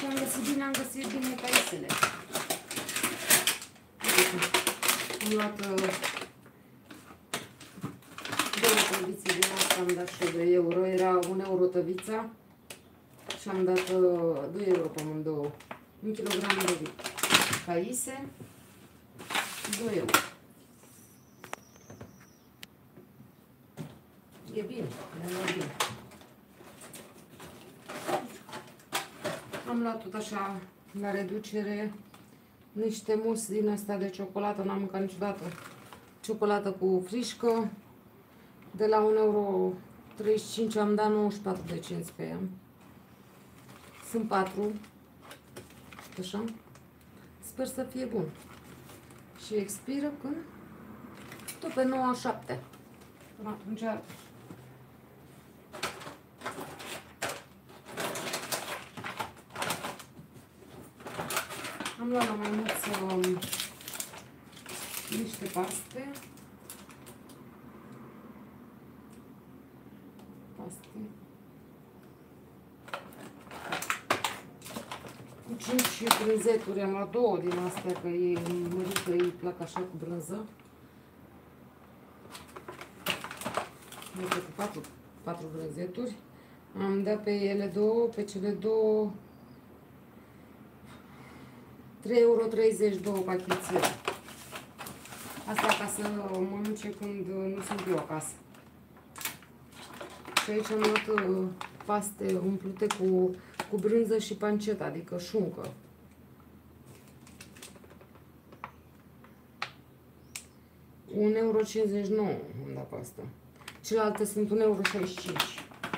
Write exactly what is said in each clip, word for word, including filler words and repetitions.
Dacă am găsit bine, am găsit bine caisele. Am luat uh, două tăvițe din asta, am dat și doi euro. Era un euro tăvița și am dat uh, doi euro pe amândouă. Un kilogram de caise, doi euro. E bine, e bine. Am luat tot așa la reducere niște mus din asta de ciocolată, n-am mâncat niciodată. Ciocolată cu frișcă. De la un euro treizeci și cinci am dat nouăzeci și patru de cenți pe ea. Sunt patru. Așa. Sper să fie bun. Și expiră când? Tot pe nouă șapte. Până atunci am luat la mai mulți um, niște paste. Paste. Cu cinci brânzeturi. Am luat două din astea, că e mărică, îi plac așa cu brânză. Am dat cu patru, patru brânzeturi. Am dat pe ele două, pe cele două trei euro treizeci, două pachetele. Asta ca să mănânce când nu sunt eu acasă. Și aici am luat paste umplute cu, cu brânză și panceta, adică șuncă. un euro cincizeci și nouă am dat pe asta. Celelalte sunt un euro șaizeci și cinci.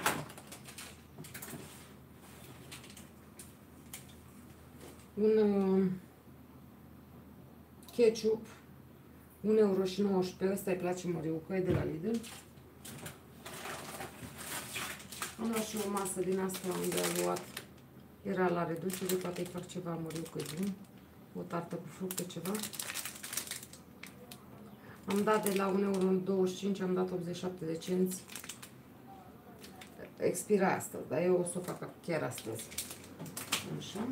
Un uh, ketchup, un euro nouăsprezece, ăsta îi place măriucă, e de la Lidl. Am luat și o masă din asta unde am luat, era la reducere, poate îi fac ceva măriucă bun, o tartă cu fructe, ceva. Am dat de la un euro douăzeci și cinci, am dat optzeci și șapte de cenți. Expira astăzi, dar eu o să o fac chiar astăzi. Așa.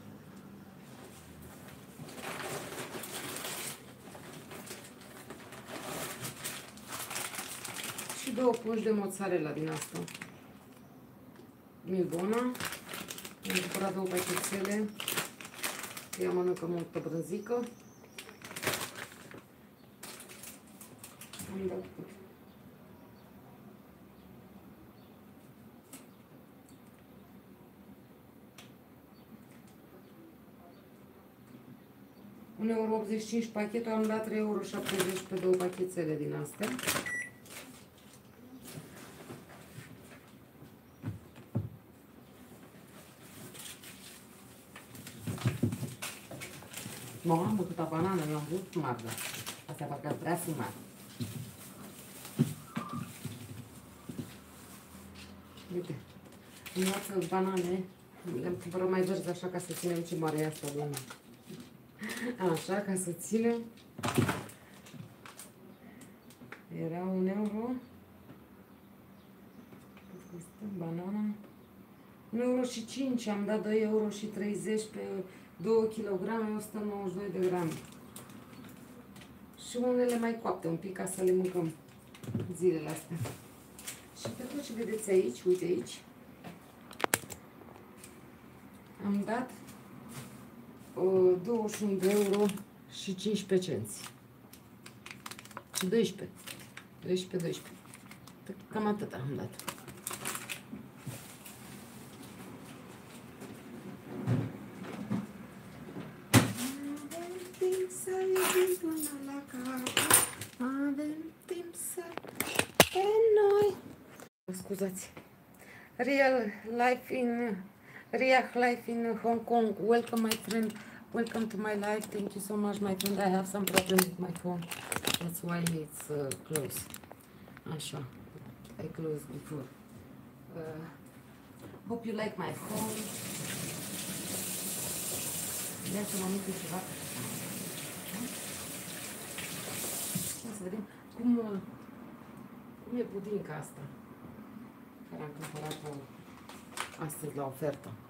Și două pungi de mozzarella din asta. Milbona. Am cumpărat două pachețele. Ea mănâncă multă brânzică. Am dat un euro optzeci și cinci pachetul, am dat trei euro șaptezeci pe două pachețele din astea. Mamă, câta banană, mi-am vrut mari, dar astea parcă prea sunt mari. Uite, am luat banane, le-am cumpărat mai verzi așa ca să ținem ce mare e asta bună. Așa, ca să ținem. Era un euro. Banana. un euro și cinci, am dat doi euro și treizeci pe două kilograme, o sută nouăzeci și doi de grame. Și unele mai coapte un pic ca să le mâncăm zilele astea. Și pe tot ce vedeți aici, uite aici, am dat uh, douăzeci și unu de euro și cincisprezece cenți. Și doisprezece. doisprezece, doisprezece. Cam atât am dat. Avem timp să pe noi. Scuzați. Real life in Real life in Hong Kong. Welcome my friend. Welcome to my life. Thank you so much my friend. I have some problem with my phone. That's why it's uh, closed. Așa. I closed before. Uh, hope you like my phone. Ia să mă mică ceva. Să vedem cum, cum e budinca asta, care am cumpărat-o astăzi la ofertă.